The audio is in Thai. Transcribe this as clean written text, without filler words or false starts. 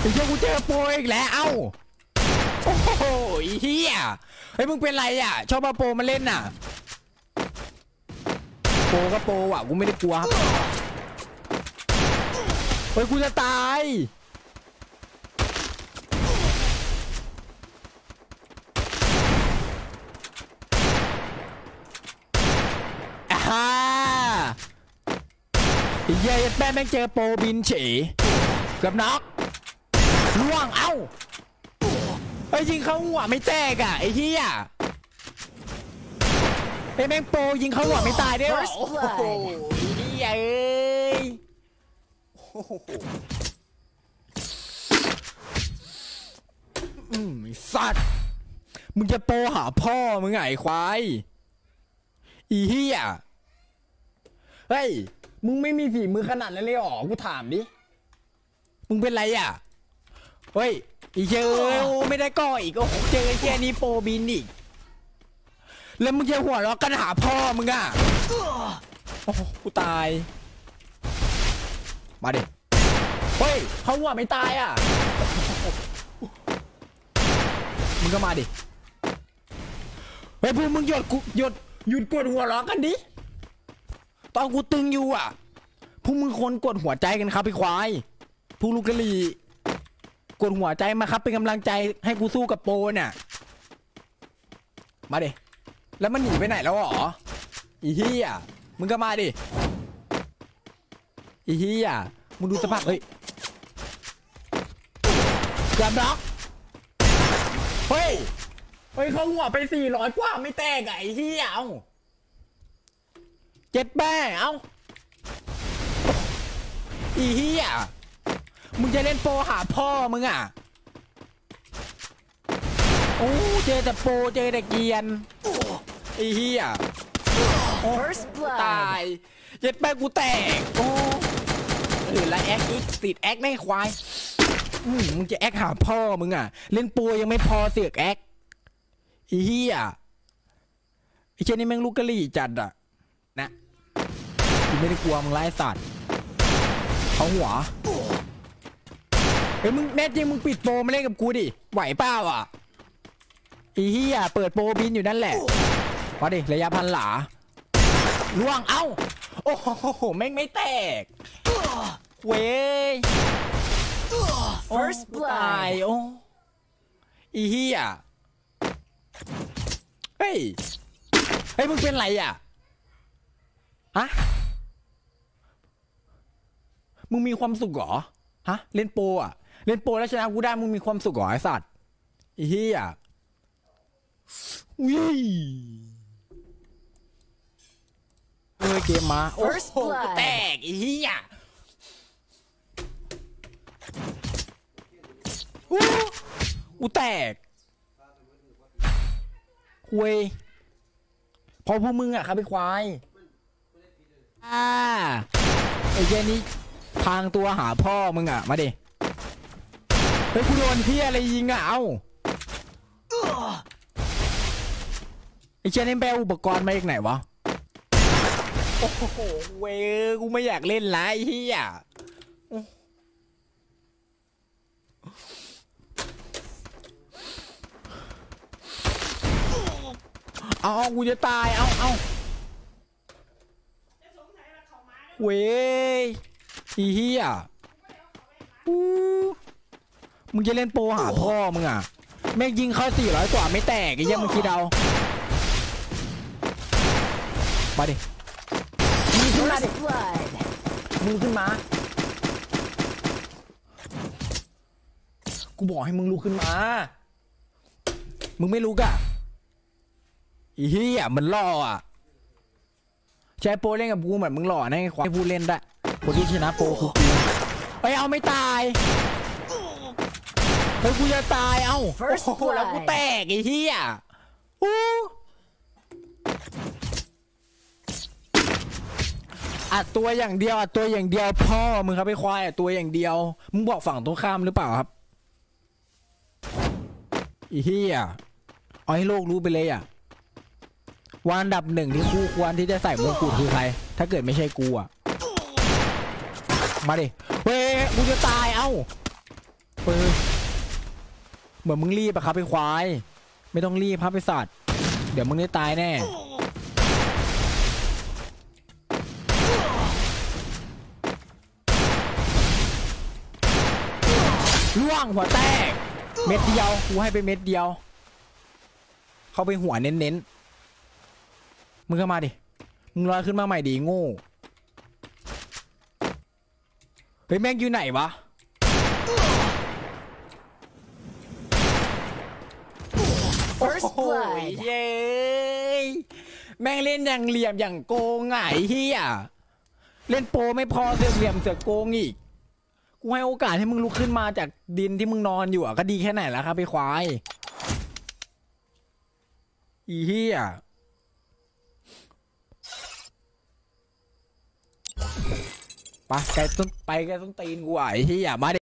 เฮียกูเจอโปรอีกแล้วเอ้าโอ้โหเฮียเฮ้ยมึงเป็นไรอ่ะชอบมาโปรมาเล่นน่ะโปรก็โปรว่ะกูไม่ได้กลัวครับเฮ้ยกูจะตายเย้แม่แม่งเจอโปรบินเฉยกับน็อกล่วงเอ้าไอ้ยิงเข้าหัวไม่แตกอ่ะไอ้เหี้ยไอ้แม่งโปรยิงเข้าหัวไม่ตายได้หรอโอ้โหเหี้ยเอ้ยไอ้สัตว์มึงจะโปรหาพ่อมึงไงควายอีเหี้ยเฮ้ยมึงไม่มีฝีมือขนาดนั้นเลยหรอกูถามดิมึงเป็นไรอ่ะเฮ้ยอีเจอไม่ได้ก่ออีกก็เจอแค่นี้โปรบินอีกแล้วมึงจะหัวเราะกันหาพ่อมึงอ่ะโอ้กูตายมาดิเฮ้ยเขาหัวไม่ตายอ่ะมึงก็มาดิเฮ้ยพวกมึงหยุดกดหัวเราะกันดิตอนกูตึงอยู่อ่ะพวกมึงคนกดหัวใจกันครับพี่ควายพวกลูกกะลีกดหัวใจมาครับเป็นกำลังใจให้กูสู้กับโปเนี่ยมาดิแล้วมันหนีไปไหนแล้วหรออีเหี้ยมึงก็มาดิอีเหี้ยมึงดูสภาพเฮ้ยกระด็อกเฮ้ยเขาหัวไป400กว่าไม่แตกไอ้เหี้ยเอาเจ็ดแม่เอาอีเหี้ยมึงจะเล่นโปรหาพ่อมึงอ่ะโอ้เจอแต่โปรเจอแต่เกียนอีเหี้ยตายเจ็ดแม่กูแตกโอ้แล้วแอคอีกติดแอคไม่ควายมึงจะแอคหาพ่อมึงอ่ะเล่นโปรยังไม่พอเสือกแอคอีเหี้ยไอ้เช่นนี้แม่งลูกกะหรี่จัดอ่ะนะกูไม่ได้กลัวมึงไล่สัตว์เขาหัวเฮ้ยมึงแน่จริงมึงปิดโปรมาเล่นกับกูดิไหวเปล่าอ่ะอีเหี้ยเปิดโปรบินอยู่นั่นแหละมาดิระยะพันหลาล่วงเอ้าโอ้โหแม่งไม่แตกเว้ยตายโอ้อีเหี้ยเฮ้ยมึงเป็นไรอ่ะฮะมึงมีความสุขเหรอฮะเล่นโปรอ่ะเล่นโปรแล้วชนะกูได้มึงมีความสุขเหรอไอ้สัตว์อีเหี้ยวิ่งเกมมาโอ้โหแตกอีเหี้ยกูแตกคุยพอพวกมึงอ่ะครับไอ้ควายไอ้เจนี่พางตัวหาพ่อมึงอ่ะมาดิเฮ้ยกูโดนพี่อะไรยิงอ่ะเอ้าไอ้เจนี่แปลอุปกรณ์มาจากไหนวะโอ้โหเว้ยกูไม่อยากเล่นละไอ้เหี้ยเอากูจะตายเอาเว้ยอีเหี้ยมึงจะเล่นโปรหาพ่อมึงอ่ะแม่งยิงเข้า400กว่าไม่แตกไอ้เหี้ยมึงคิดเอามาดิมึงขึ้นมาดิมึงขึ้นมากูบอกให้มึงลุกขึ้นมามึงไม่ลุกอ่ะอีเหี้ยมันล่ออ่ะใช้โปรเล่นกับกูเหมือนมึงหล่อนะให้พูดเล่นได้คนที่ชนะโปรคือกูไปเอาไม่ตายเฮ้ยกูจะตายเอ้าโอ้โหแล้วกูแตกไอ้เหี้ยอัดตัวอย่างเดียวพ่อมึงครับไอ้ควายอัดตัวอย่างเดียวมึงบอกฝั่งตรงข้ามหรือเปล่าครับอีเหี้ยเอาให้โลกรู้ไปเลยอ่ะวันอันดับ1ที่คู่ควรที่จะใส่มงกุฎคือใครถ้าเกิดไม่ใช่กูอ่ะมาดิเว้ยกูจะตายเอ้าปืนเหมือนมึงรีบอะครับไอ้ควายไม่ต้องรีบครับไอ้สัตว์เดี๋ยวมึงได้ตายแน่ล่วงหัวแตกเม็ดเดียวกูให้ไปเม็ดเดียวเข้าไปหัวเน้นๆมึงเข้ามาดิมึงลอยขึ้นมาใหม่ดิโง่เฮ้ยแม่งอยู่ไหนวะโอ้โหเย้แม่งเล่นอย่างเหลี่ยมอย่างโกงไงเฮียเล่นโปรไม่พอเสือกเหลี่ยมเสือกโกงอีกกูให้โอกาสให้มึงลุกขึ้นมาจากดินที่มึงนอนอยู่อะก็ดีแค่ไหนแล้วครับไอ้ควายอีเฮียไปไกลต้นตีนกูไอ้เฮียมา